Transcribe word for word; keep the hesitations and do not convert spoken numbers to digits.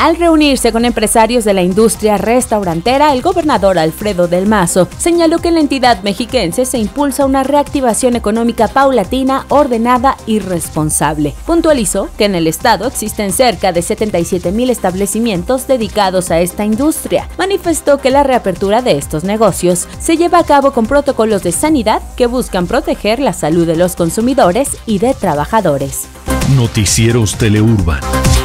Al reunirse con empresarios de la industria restaurantera, el gobernador Alfredo del Mazo señaló que en la entidad mexiquense se impulsa una reactivación económica paulatina, ordenada y responsable. Puntualizó que en el estado existen cerca de setenta y siete mil establecimientos dedicados a esta industria. Manifestó que la reapertura de estos negocios se lleva a cabo con protocolos de sanidad que buscan proteger la salud de los consumidores y de trabajadores. Noticieros Teleurban.